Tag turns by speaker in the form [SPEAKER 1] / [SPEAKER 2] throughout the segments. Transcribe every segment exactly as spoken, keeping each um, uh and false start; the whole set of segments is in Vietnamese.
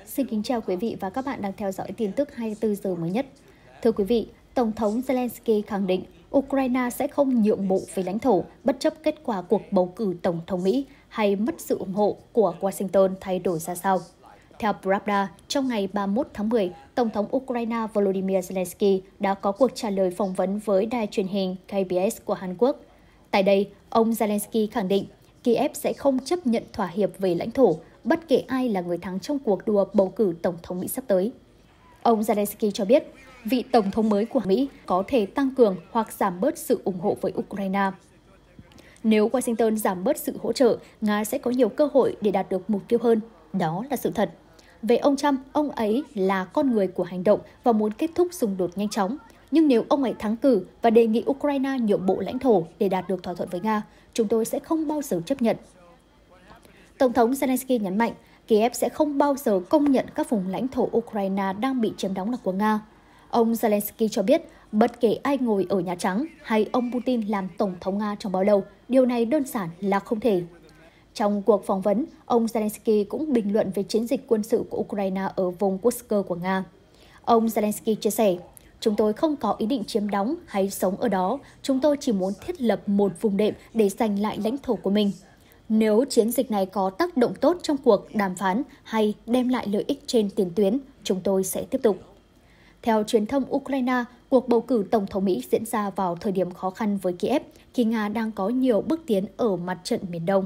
[SPEAKER 1] Xin kính chào quý vị và các bạn đang theo dõi tin tức hai mươi tư giờ mới nhất. Thưa quý vị, Tổng thống Zelensky khẳng định Ukraine sẽ không nhượng bộ về lãnh thổ bất chấp kết quả cuộc bầu cử Tổng thống Mỹ hay mất sự ủng hộ của Washington thay đổi ra sao. Theo Pravda, trong ngày ba mươi mốt tháng mười, Tổng thống Ukraine Volodymyr Zelensky đã có cuộc trả lời phỏng vấn với đài truyền hình K B S của Hàn Quốc. Tại đây, ông Zelensky khẳng định Kiev sẽ không chấp nhận thỏa hiệp về lãnh thổ, bất kể ai là người thắng trong cuộc đua bầu cử Tổng thống Mỹ sắp tới. Ông Zelensky cho biết, vị Tổng thống mới của Mỹ có thể tăng cường hoặc giảm bớt sự ủng hộ với Ukraine. Nếu Washington giảm bớt sự hỗ trợ, Nga sẽ có nhiều cơ hội để đạt được mục tiêu hơn. Đó là sự thật. Về ông Trump, ông ấy là con người của hành động và muốn kết thúc xung đột nhanh chóng. Nhưng nếu ông ấy thắng cử và đề nghị Ukraine nhượng bộ lãnh thổ để đạt được thỏa thuận với Nga, chúng tôi sẽ không bao giờ chấp nhận. Tổng thống Zelensky nhấn mạnh, Kiev sẽ không bao giờ công nhận các vùng lãnh thổ Ukraine đang bị chiếm đóng là của Nga. Ông Zelensky cho biết, bất kể ai ngồi ở Nhà Trắng hay ông Putin làm Tổng thống Nga trong bao lâu, điều này đơn giản là không thể. Trong cuộc phỏng vấn, ông Zelensky cũng bình luận về chiến dịch quân sự của Ukraine ở vùng Kursk của Nga. Ông Zelensky chia sẻ, chúng tôi không có ý định chiếm đóng hay sống ở đó, chúng tôi chỉ muốn thiết lập một vùng đệm để giành lại lãnh thổ của mình. Nếu chiến dịch này có tác động tốt trong cuộc đàm phán hay đem lại lợi ích trên tiền tuyến, chúng tôi sẽ tiếp tục. Theo truyền thông Ukraine, cuộc bầu cử Tổng thống Mỹ diễn ra vào thời điểm khó khăn với Kiev khi Nga đang có nhiều bước tiến ở mặt trận miền Đông.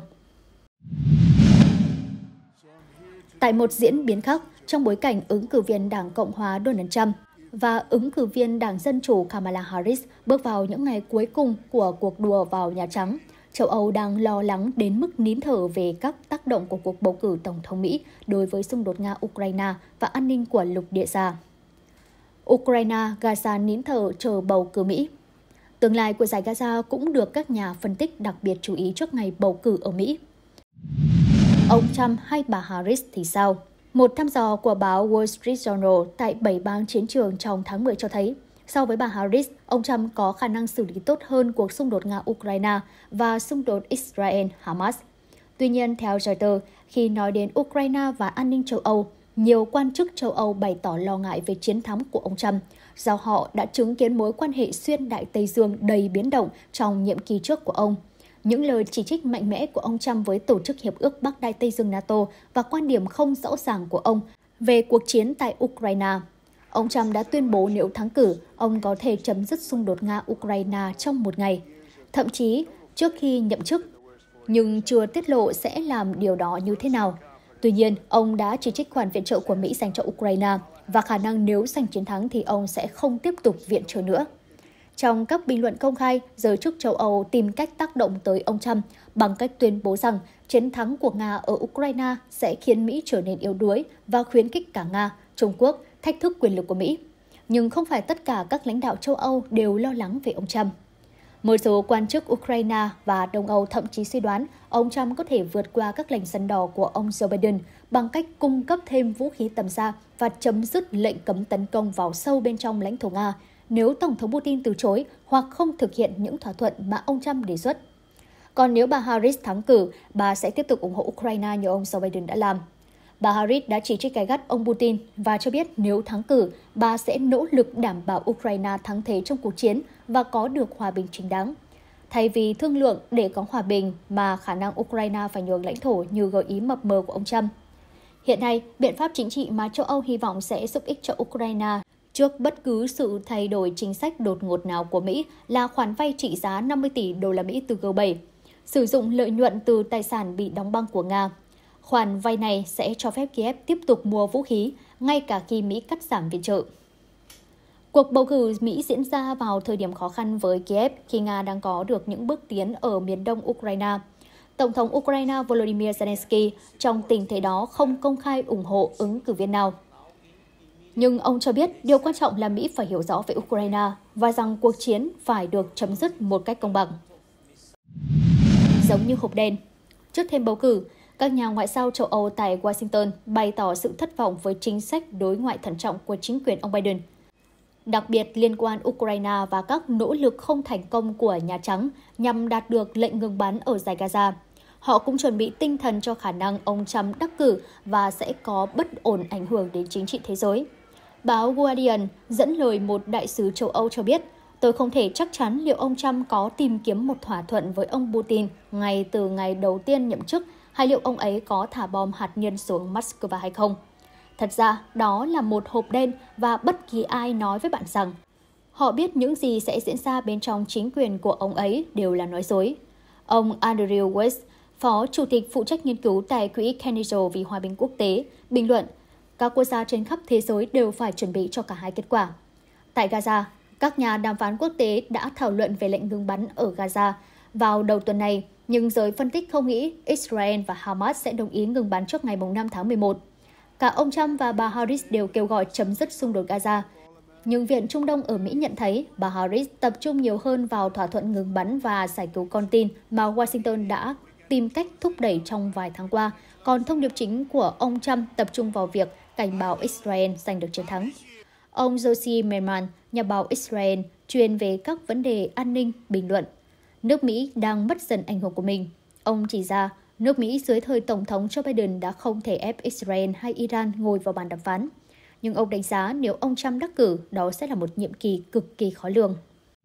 [SPEAKER 1] Tại một diễn biến khác, trong bối cảnh ứng cử viên Đảng Cộng hòa Donald Trump và ứng cử viên Đảng Dân Chủ Kamala Harris bước vào những ngày cuối cùng của cuộc đua vào Nhà Trắng, châu Âu đang lo lắng đến mức nín thở về các tác động của cuộc bầu cử Tổng thống Mỹ đối với xung đột Nga-Ukraine và an ninh của lục địa già. Ukraine, Gaza nín thở chờ bầu cử Mỹ. Tương lai của giải Gaza cũng được các nhà phân tích đặc biệt chú ý trước ngày bầu cử ở Mỹ. Ông Trump hay bà Harris thì sao? Một thăm dò của báo Wall Street Journal tại bảy bang chiến trường trong tháng mười cho thấy, so với bà Harris, ông Trump có khả năng xử lý tốt hơn cuộc xung đột Nga-Ukraine và xung đột Israel-Hamas. Tuy nhiên, theo Reuters, khi nói đến Ukraine và an ninh châu Âu, nhiều quan chức châu Âu bày tỏ lo ngại về chiến thắng của ông Trump, do họ đã chứng kiến mối quan hệ xuyên Đại Tây Dương đầy biến động trong nhiệm kỳ trước của ông. Những lời chỉ trích mạnh mẽ của ông Trump với Tổ chức Hiệp ước Bắc Đại Tây Dương NATO và quan điểm không rõ ràng của ông về cuộc chiến tại Ukraine. Ông Trump đã tuyên bố nếu thắng cử, ông có thể chấm dứt xung đột Nga-Ukraine trong một ngày, thậm chí trước khi nhậm chức, nhưng chưa tiết lộ sẽ làm điều đó như thế nào. Tuy nhiên, ông đã chỉ trích khoản viện trợ của Mỹ dành cho Ukraine và khả năng nếu giành chiến thắng thì ông sẽ không tiếp tục viện trợ nữa. Trong các bình luận công khai, giới chức châu Âu tìm cách tác động tới ông Trump bằng cách tuyên bố rằng chiến thắng của Nga ở Ukraine sẽ khiến Mỹ trở nên yếu đuối và khuyến khích cả Nga, Trung Quốc thách thức quyền lực của Mỹ. Nhưng không phải tất cả các lãnh đạo châu Âu đều lo lắng về ông Trump. Một số quan chức Ukraine và Đông Âu thậm chí suy đoán ông Trump có thể vượt qua các lệnh săn đỏ của ông Joe Biden bằng cách cung cấp thêm vũ khí tầm xa và chấm dứt lệnh cấm tấn công vào sâu bên trong lãnh thổ Nga nếu Tổng thống Putin từ chối hoặc không thực hiện những thỏa thuận mà ông Trump đề xuất. Còn nếu bà Harris thắng cử, bà sẽ tiếp tục ủng hộ Ukraine như ông Joe Biden đã làm. Bà Harris đã chỉ trích gay gắt ông Putin và cho biết nếu thắng cử, bà sẽ nỗ lực đảm bảo Ukraine thắng thế trong cuộc chiến và có được hòa bình chính đáng. Thay vì thương lượng để có hòa bình mà khả năng Ukraine phải nhường lãnh thổ như gợi ý mập mờ của ông Trump. Hiện nay, biện pháp chính trị mà châu Âu hy vọng sẽ giúp ích cho Ukraine trước bất cứ sự thay đổi chính sách đột ngột nào của Mỹ là khoản vay trị giá năm mươi tỷ đô la Mỹ từ G bảy, sử dụng lợi nhuận từ tài sản bị đóng băng của Nga. Khoản vay này sẽ cho phép Kiev tiếp tục mua vũ khí, ngay cả khi Mỹ cắt giảm viện trợ. Cuộc bầu cử Mỹ diễn ra vào thời điểm khó khăn với Kiev khi Nga đang có được những bước tiến ở miền đông Ukraine. Tổng thống Ukraine Volodymyr Zelensky trong tình thế đó không công khai ủng hộ ứng cử viên nào. Nhưng ông cho biết điều quan trọng là Mỹ phải hiểu rõ về Ukraine và rằng cuộc chiến phải được chấm dứt một cách công bằng. Giống như hộp đen. Trước thềm bầu cử, các nhà ngoại giao châu Âu tại Washington bày tỏ sự thất vọng với chính sách đối ngoại thận trọng của chính quyền ông Biden, đặc biệt liên quan Ukraine và các nỗ lực không thành công của Nhà Trắng nhằm đạt được lệnh ngừng bắn ở giải Gaza. Họ cũng chuẩn bị tinh thần cho khả năng ông Trump đắc cử và sẽ có bất ổn ảnh hưởng đến chính trị thế giới. Báo Guardian dẫn lời một đại sứ châu Âu cho biết, tôi không thể chắc chắn liệu ông Trump có tìm kiếm một thỏa thuận với ông Putin ngay từ ngày đầu tiên nhậm chức hay liệu ông ấy có thả bom hạt nhân xuống Moscow hay không. Thật ra, đó là một hộp đen và bất kỳ ai nói với bạn rằng họ biết những gì sẽ diễn ra bên trong chính quyền của ông ấy đều là nói dối. Ông Andrew West, Phó Chủ tịch phụ trách nghiên cứu tại Quỹ Carnegie vì Hòa bình Quốc tế, bình luận, các quốc gia trên khắp thế giới đều phải chuẩn bị cho cả hai kết quả. Tại Gaza, các nhà đàm phán quốc tế đã thảo luận về lệnh ngừng bắn ở Gaza vào đầu tuần này, nhưng giới phân tích không nghĩ Israel và Hamas sẽ đồng ý ngừng bắn trước ngày năm tháng mười một. Cả ông Trump và bà Harris đều kêu gọi chấm dứt xung đột Gaza. Nhưng Viện Trung Đông ở Mỹ nhận thấy bà Harris tập trung nhiều hơn vào thỏa thuận ngừng bắn và giải cứu con tin mà Washington đã tìm cách thúc đẩy trong vài tháng qua, còn thông điệp chính của ông Trump tập trung vào việc cảnh báo Israel giành được chiến thắng. Ông Josie Merman, nhà báo Israel, chuyên về các vấn đề an ninh, bình luận, nước Mỹ đang mất dần ảnh hưởng của mình. Ông chỉ ra, nước Mỹ dưới thời Tổng thống Joe Biden đã không thể ép Israel hay Iran ngồi vào bàn đàm phán. Nhưng ông đánh giá nếu ông Trump đắc cử, đó sẽ là một nhiệm kỳ cực kỳ khó lường.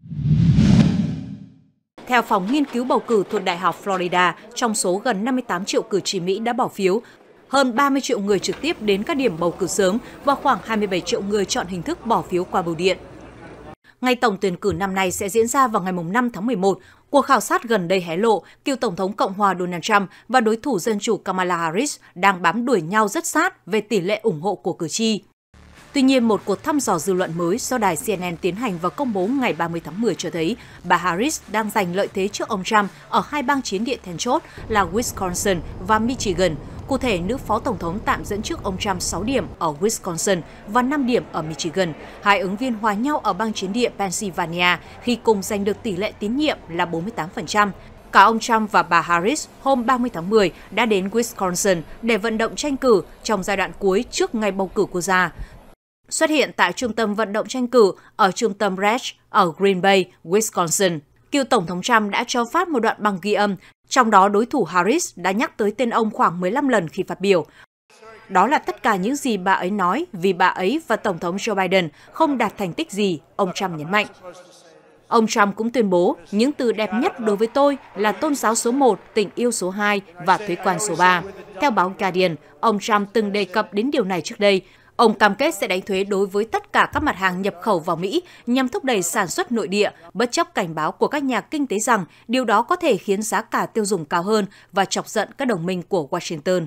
[SPEAKER 2] Theo phòng nghiên cứu bầu cử thuộc Đại học Florida, trong số gần năm mươi tám triệu cử tri Mỹ đã bỏ phiếu, hơn ba mươi triệu người trực tiếp đến các điểm bầu cử sớm và khoảng hai mươi bảy triệu người chọn hình thức bỏ phiếu qua bưu điện. Ngày tổng tuyển cử năm nay sẽ diễn ra vào ngày năm tháng mười một. Cuộc khảo sát gần đây hé lộ, cựu Tổng thống Cộng hòa Donald Trump và đối thủ Dân chủ Kamala Harris đang bám đuổi nhau rất sát về tỷ lệ ủng hộ của cử tri. Tuy nhiên, một cuộc thăm dò dư luận mới do đài C N N tiến hành và công bố ngày ba mươi tháng mười cho thấy bà Harris đang giành lợi thế trước ông Trump ở hai bang chiến địa then chốt là Wisconsin và Michigan. Cụ thể, nữ phó tổng thống tạm dẫn trước ông Trump sáu điểm ở Wisconsin và năm điểm ở Michigan. Hai ứng viên hòa nhau ở bang chiến địa Pennsylvania khi cùng giành được tỷ lệ tín nhiệm là bốn mươi tám phần trăm. Cả ông Trump và bà Harris hôm ba mươi tháng mười đã đến Wisconsin để vận động tranh cử trong giai đoạn cuối trước ngày bầu cử quốc gia. Xuất hiện tại trung tâm vận động tranh cử ở trung tâm Resch ở Green Bay, Wisconsin, cựu Tổng thống Trump đã cho phát một đoạn băng ghi âm, trong đó đối thủ Harris đã nhắc tới tên ông khoảng mười lăm lần khi phát biểu. Đó là tất cả những gì bà ấy nói vì bà ấy và Tổng thống Joe Biden không đạt thành tích gì, ông Trump nhấn mạnh. Ông Trump cũng tuyên bố những từ đẹp nhất đối với tôi là tôn giáo số một, tình yêu số hai và thuế quan số ba. Theo báo Guardian, ông Trump từng đề cập đến điều này trước đây. Ông cam kết sẽ đánh thuế đối với tất cả các mặt hàng nhập khẩu vào Mỹ nhằm thúc đẩy sản xuất nội địa, bất chấp cảnh báo của các nhà kinh tế rằng điều đó có thể khiến giá cả tiêu dùng cao hơn và chọc giận các đồng minh của Washington.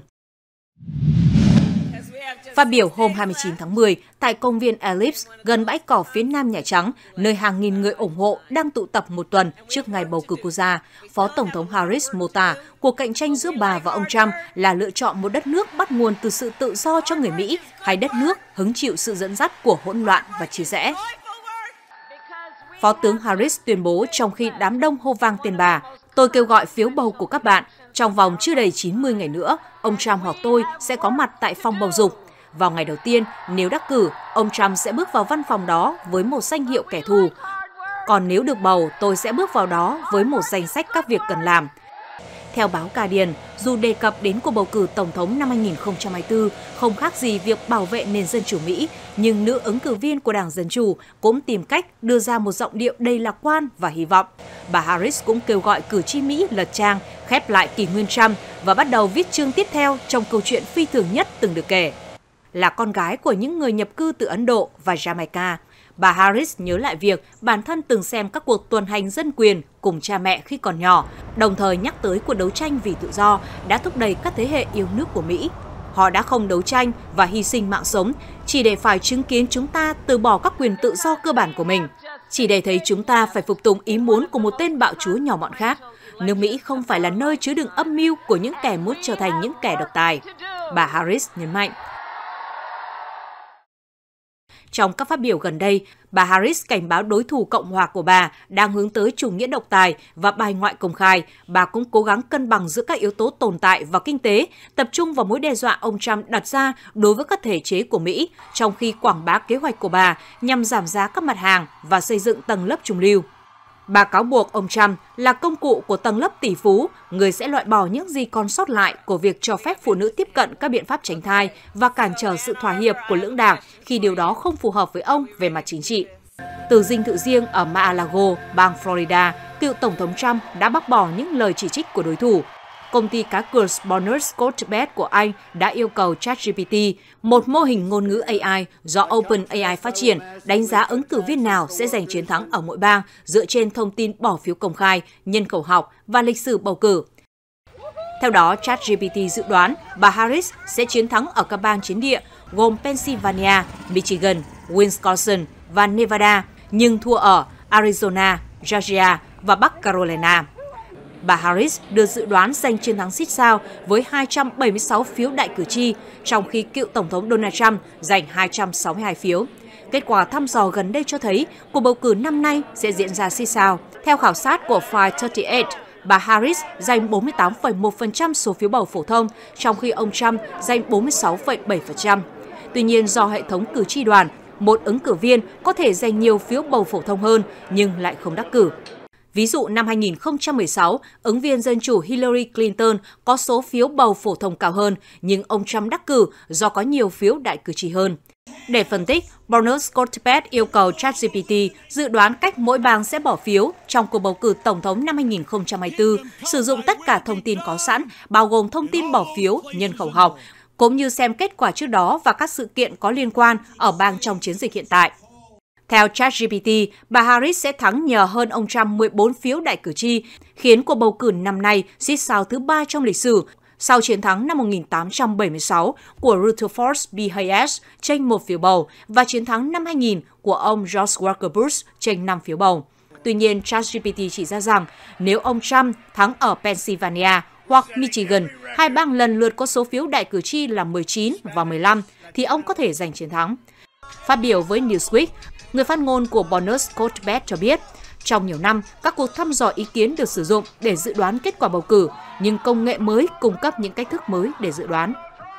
[SPEAKER 2] Phát biểu hôm hai mươi chín tháng mười tại công viên Ellipse gần bãi cỏ phía nam Nhà Trắng, nơi hàng nghìn người ủng hộ đang tụ tập một tuần trước ngày bầu cử quốc gia, Phó Tổng thống Harris mô tả cuộc cạnh tranh giữa bà và ông Trump là lựa chọn một đất nước bắt nguồn từ sự tự do cho người Mỹ hay đất nước hứng chịu sự dẫn dắt của hỗn loạn và chia rẽ. Phó tướng Harris tuyên bố trong khi đám đông hô vang tên bà, tôi kêu gọi phiếu bầu của các bạn. Trong vòng chưa đầy chín mươi ngày nữa, ông Trump hoặc tôi sẽ có mặt tại phòng bầu dục. Vào ngày đầu tiên, nếu đắc cử, ông Trump sẽ bước vào văn phòng đó với một danh hiệu kẻ thù. Còn nếu được bầu, tôi sẽ bước vào đó với một danh sách các việc cần làm. Theo báo Guardian, dù đề cập đến cuộc bầu cử Tổng thống năm hai nghìn không trăm hai mươi tư không khác gì việc bảo vệ nền dân chủ Mỹ, nhưng nữ ứng cử viên của Đảng Dân Chủ cũng tìm cách đưa ra một giọng điệu đầy lạc quan và hy vọng. Bà Harris cũng kêu gọi cử tri Mỹ lật trang, khép lại kỷ nguyên Trump và bắt đầu viết chương tiếp theo trong câu chuyện phi thường nhất từng được kể. Là con gái của những người nhập cư từ Ấn Độ và Jamaica, bà Harris nhớ lại việc bản thân từng xem các cuộc tuần hành dân quyền cùng cha mẹ khi còn nhỏ, đồng thời nhắc tới cuộc đấu tranh vì tự do đã thúc đẩy các thế hệ yêu nước của Mỹ. Họ đã không đấu tranh và hy sinh mạng sống chỉ để phải chứng kiến chúng ta từ bỏ các quyền tự do cơ bản của mình, chỉ để thấy chúng ta phải phục tùng ý muốn của một tên bạo chúa nhỏ mọn khác. Nước Mỹ không phải là nơi chứa đựng âm mưu của những kẻ muốn trở thành những kẻ độc tài, bà Harris nhấn mạnh. Trong các phát biểu gần đây, bà Harris cảnh báo đối thủ Cộng hòa của bà đang hướng tới chủ nghĩa độc tài và bài ngoại công khai. Bà cũng cố gắng cân bằng giữa các yếu tố tồn tại và kinh tế, tập trung vào mối đe dọa ông Trump đặt ra đối với các thể chế của Mỹ, trong khi quảng bá kế hoạch của bà nhằm giảm giá các mặt hàng và xây dựng tầng lớp trung lưu. Bà cáo buộc ông Trump là công cụ của tầng lớp tỷ phú, người sẽ loại bỏ những gì còn sót lại của việc cho phép phụ nữ tiếp cận các biện pháp tránh thai và cản trở sự thỏa hiệp của lưỡng đảng khi điều đó không phù hợp với ông về mặt chính trị. Từ dinh thự riêng ở Mar-a-Lago, bang Florida, cựu Tổng thống Trump đã bác bỏ những lời chỉ trích của đối thủ. Công ty cá cược Bonus Sportsbet của Anh đã yêu cầu ChatGPT, một mô hình ngôn ngữ a i do OpenAI phát triển, đánh giá ứng cử viên nào sẽ giành chiến thắng ở mỗi bang dựa trên thông tin bỏ phiếu công khai, nhân khẩu học và lịch sử bầu cử. Theo đó, ChatGPT dự đoán bà Harris sẽ chiến thắng ở các bang chiến địa gồm Pennsylvania, Michigan, Wisconsin và Nevada, nhưng thua ở Arizona, Georgia và Bắc Carolina. Bà Harris được dự đoán giành chiến thắng xít sao với hai trăm bảy mươi sáu phiếu đại cử tri, trong khi cựu Tổng thống Donald Trump giành hai trăm sáu mươi hai phiếu. Kết quả thăm dò gần đây cho thấy cuộc bầu cử năm nay sẽ diễn ra xít sao. Theo khảo sát của Five ba mươi tám, bà Harris giành bốn mươi tám phẩy một phần trăm số phiếu bầu phổ thông, trong khi ông Trump giành bốn mươi sáu phẩy bảy phần trăm. Tuy nhiên, do hệ thống cử tri đoàn, một ứng cử viên có thể giành nhiều phiếu bầu phổ thông hơn nhưng lại không đắc cử. Ví dụ năm hai nghìn không trăm mười sáu, ứng viên Dân Chủ Hillary Clinton có số phiếu bầu phổ thông cao hơn, nhưng ông Trump đắc cử do có nhiều phiếu đại cử tri hơn. Để phân tích, Bonus Sportsbet yêu cầu ChatGPT dự đoán cách mỗi bang sẽ bỏ phiếu trong cuộc bầu cử Tổng thống năm hai nghìn không trăm hai mươi tư, sử dụng tất cả thông tin có sẵn, bao gồm thông tin bỏ phiếu, nhân khẩu học, cũng như xem kết quả trước đó và các sự kiện có liên quan ở bang trong chiến dịch hiện tại. Theo ChatGPT, bà Harris sẽ thắng nhờ hơn ông Trump mười bốn phiếu đại cử tri, khiến cuộc bầu cử năm nay xít sao thứ ba trong lịch sử, sau chiến thắng năm một nghìn tám trăm bảy mươi sáu của Rutherford B. Hayes chênh một phiếu bầu và chiến thắng năm hai nghìn của ông George Walker Bush chênh năm phiếu bầu. Tuy nhiên, ChatGPT chỉ ra rằng nếu ông Trump thắng ở Pennsylvania hoặc Michigan, hai bang lần lượt có số phiếu đại cử tri là mười chín và mười lăm, thì ông có thể giành chiến thắng. Phát biểu với Newsweek, người phát ngôn của Bonus Sportsbet cho biết, trong nhiều năm, các cuộc thăm dò ý kiến được sử dụng để dự đoán kết quả bầu cử, nhưng công nghệ mới cung cấp những cách thức mới để dự đoán.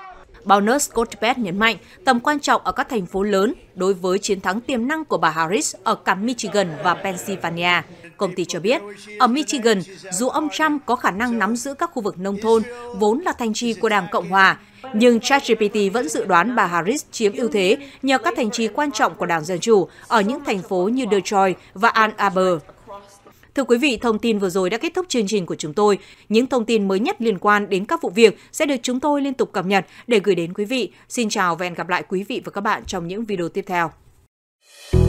[SPEAKER 2] Bonus Sportsbet nhấn mạnh tầm quan trọng ở các thành phố lớn đối với chiến thắng tiềm năng của bà Harris ở cả Michigan và Pennsylvania. Công ty cho biết, ở Michigan, dù ông Trump có khả năng nắm giữ các khu vực nông thôn, vốn là thành trì của Đảng Cộng Hòa, nhưng ChatGPT vẫn dự đoán bà Harris chiếm ưu thế nhờ các thành trì quan trọng của Đảng Dân Chủ ở những thành phố như Detroit và Ann Arbor. Thưa quý vị, thông tin vừa rồi đã kết thúc chương trình của chúng tôi. Những thông tin mới nhất liên quan đến các vụ việc sẽ được chúng tôi liên tục cập nhật để gửi đến quý vị. Xin chào và hẹn gặp lại quý vị và các bạn trong những video tiếp theo.